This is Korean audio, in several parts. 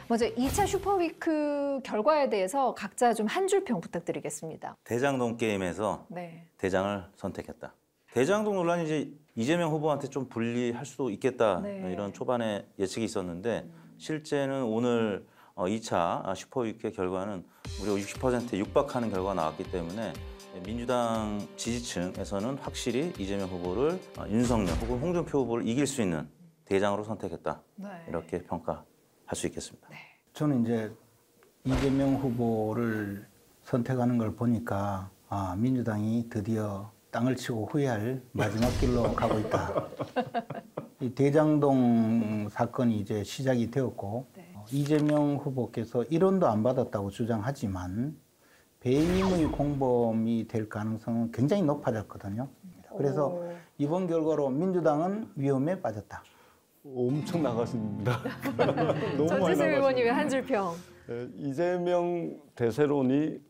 먼저 2차 슈퍼위크 결과에 대해서 각자 좀 한 줄 평 부탁드리겠습니다. 대장동 게임에서 네. 대장을 선택했다. 대장동 논란이 이제 이재명 후보한테 좀 불리할 수도 있겠다. 네. 이런 초반에 예측이 있었는데 실제는 오늘 2차 슈퍼위크의 결과는 무려 60%에 육박하는 결과가 나왔기 때문에 민주당 지지층에서는 확실히 이재명 후보를 윤석열 혹은 홍준표 후보를 이길 수 있는 대장으로 선택했다. 네. 이렇게 평가할 수 있겠습니다. 네. 저는 이제 이재명 후보를 선택하는 걸 보니까 민주당이 드디어 땅을 치고 후회할 마지막 길로 가고 있다. 이 대장동 사건이 이제 시작이 되었고 네. 이재명 후보께서 1원도 안 받았다고 주장하지만 배임의 공범이 될 가능성은 굉장히 높아졌거든요. 그래서 이번 결과로 민주당은 위험에 빠졌다. 엄청 나가십니다. 너무 많이 전지수 의원님의 나가십니다. 한 줄 평. 이재명 대세론이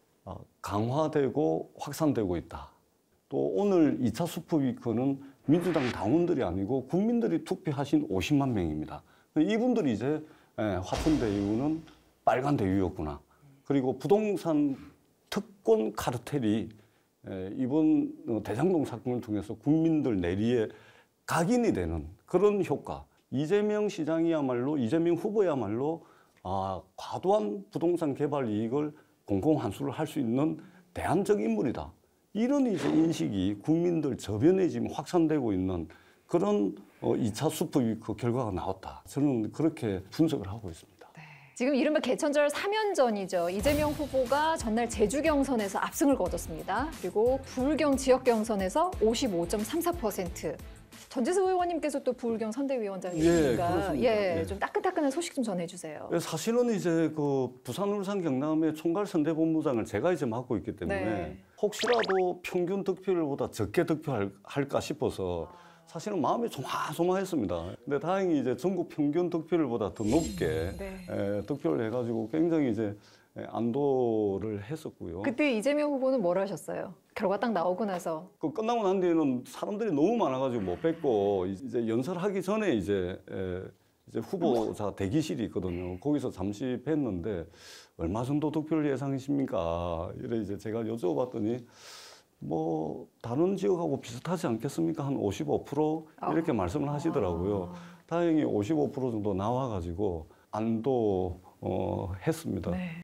강화되고 확산되고 있다. 또 오늘 2차 슈퍼위크는 민주당 당원들이 아니고 국민들이 투표하신 50만 명입니다. 이분들이 이제 화천 대유는 빨간 대유였구나. 그리고 부동산 특권 카르텔이 이번 대장동 사건을 통해서 국민들 내리에 각인이 되는 그런 효과. 이재명 시장이야말로 이재명 후보야말로 과도한 부동산 개발 이익을 공공환수를 할 수 있는 대안적 인물이다. 이런 이제 인식이 국민들 저변에 지금 확산되고 있는 그런 2차 슈퍼위크 결과가 나왔다. 저는 그렇게 분석을 하고 있습니다. 지금 이른바 개천절 3연전이죠. 이재명 후보가 전날 제주 경선에서 압승을 거뒀습니다. 그리고 부울경 지역 경선에서 55.34%. 전지수 의원님께서 또 부울경 선대위원장이시니까 그렇습니다. 좀 따끈따끈한 소식 좀 전해주세요. 사실은 이제 그 부산, 울산, 경남의 총괄선대본부장을 제가 이제 맡고 있기 때문에 네. 혹시라도 평균 득표율보다 적게 득표할까 싶어서 사실은 마음이 조마조마했습니다. 근데 다행히 이제 전국 평균 득표율보다 더 높게 네. 득표를 해가지고 굉장히 이제 안도를 했었고요. 그때 이재명 후보는 뭘 하셨어요? 결과 딱 나오고 나서. 그 끝나고 난 뒤에는 사람들이 너무 많아가지고 못 뵙고 이제 연설하기 전에 이제 후보자 대기실이 있거든요. 거기서 잠시 뵀는데 얼마 정도 득표율 예상이십니까? 이래 이제 제가 여쭤봤더니 뭐 다른 지역하고 비슷하지 않겠습니까? 한 55% 이렇게 말씀을 하시더라고요. 다행히 55% 정도 나와가지고 안도 했습니다. 네.